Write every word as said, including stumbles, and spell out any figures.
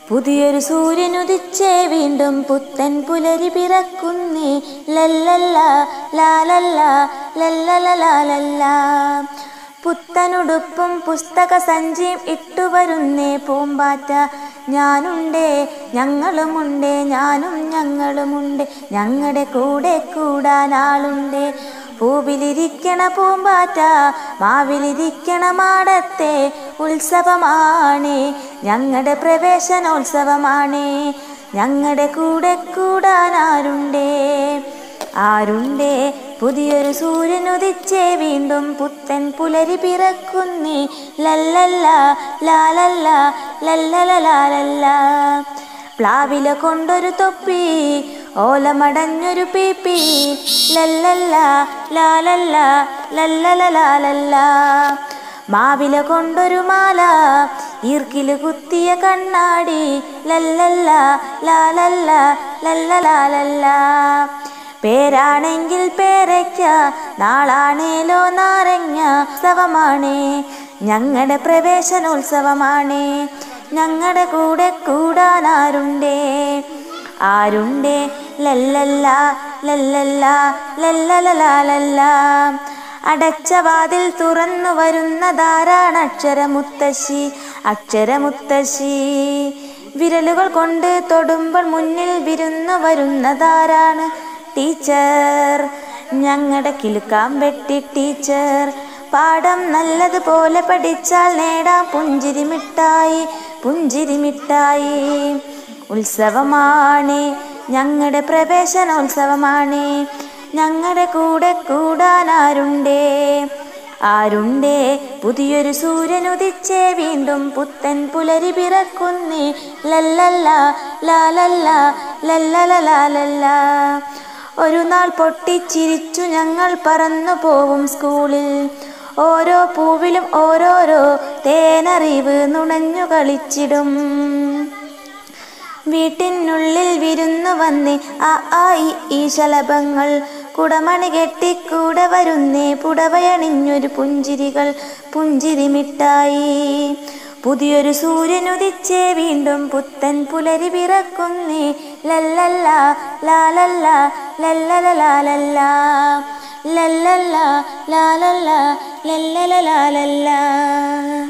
പുതിയൊരു സൂര്യനുദിച്ചേ വീണ്ടും പുത്തൻ പുലരി പിറക്കുന്നേ ലല്ലല്ല ലാലല്ല ലല്ലല ലാലല്ല. പുത്തനുടുപ്പും പുസ്തക സഞ്ചിയും ഇട്ടുവരുന്നേ പൂമ്പാറ്റ. ഞാനുണ്ടേ ഞങ്ങളുമുണ്ടേ ഞാനും ഞങ്ങളുമുണ്ട് ഞങ്ങളുടെ കൂടെ കൂടാൻ ആളുണ്ടേ. പൂവിലിരിക്കണ പൂമ്പാറ്റ മാവിലിരിക്കണ മാടത്തെ ഉത്സവമാണ് ഞങ്ങളുടെ പ്രവേശനോത്സവമാണ്. ഞങ്ങളുടെ കൂടെ കൂടാൻ ആരുണ്ടേ ആരുണ്ടേ. പുതിയൊരു സൂര്യനുദിച്ചേ വീണ്ടും പുത്തൻ പുലരി പിറക്കുന്നേ ലല്ലല്ല ലാലല്ല ലല്ലല ലാലല്ല. പ്ലാവില കൊണ്ടൊരു തൊപ്പി ഓലമടഞ്ഞൊരു പീപ്പി ലല്ലല്ല ലാലല്ല ലല്ലല ലാലല്ല. മാവില കൊണ്ടൊരു മാല ഈർക്കില് കുത്തിയ കണ്ണാടി ലല്ലല്ല ലാലല്ല ലല്ലലാലല്ല. പേരാണെങ്കിൽ പേരയ്ക്ക നാളാണേലോ നാരങ്ങ ഉത്സവമാണ് ഞങ്ങളുടെ പ്രവേശനോത്സവമാണ്. ഞങ്ങളുടെ കൂടെ കൂടാൻ ആരുണ്ടേ ആരുണ്ടേ ലല്ലല്ല ലല്ലല്ല ലല്ലല ലാലല്ല. അടച്ച വാതിൽ തുറന്നു വരുന്നതാരാണ് അക്ഷരമുത്തശ്ശി അക്ഷരമുത്തശ്ശി. വിരലുകൾ കൊണ്ട് തൊടുമ്പോൾ മുന്നിൽ വിരുന്നു വരുന്നതാരാണ് ടീച്ചർ ഞങ്ങളുടെ കിലുക്കാമ്പെട്ടി ടീച്ചർ. പാഠം നല്ലതുപോലെ പഠിച്ചാൽ നേടാം പുഞ്ചിരി മിഠായി പുഞ്ചിരി മിഠായി. ഉത്സവമാണ് ഞങ്ങളുടെ പ്രവേശനോത്സവമാണ്. ഞങ്ങളുടെ കൂടെ കൂടാൻ ആരുണ്ടേ ആരുണ്ടേ. പുതിയൊരു സൂര്യനുദിച്ചേ വീണ്ടും പുത്തൻ പുലരി പിറക്കുന്നേ ലല്ലല്ല ലാലല്ല ലല്ലല ലാലല്ല. ഒരു നാൾ പൊട്ടിച്ചിരിച്ചു ഞങ്ങൾ പറന്നു പോവും സ്കൂളിൽ. ഓരോ പൂവിലും ഓരോരോ തേനറിവ് നുണഞ്ഞു കളിച്ചിടും. വീട്ടിനുള്ളിൽ വിരുന്നു വന്നേ ആ ആ ഈ ശലഭങ്ങൾ. കുടമണി കെട്ടിക്കൂടെ വരുന്നേ പുടവയണിഞ്ഞൊരു പുഞ്ചിരികൾ പുഞ്ചിരി മിഠായി. പുതിയൊരു സൂര്യനുദിച്ചേ വീണ്ടും പുത്തൻ പുലരി പിറക്കുന്നേ ലല്ലല്ല ലാലല്ല ലല്ലല ലാലല്ല ലല്ലല്ല ലാലല്ല ലല്ലല ലാലല്ല.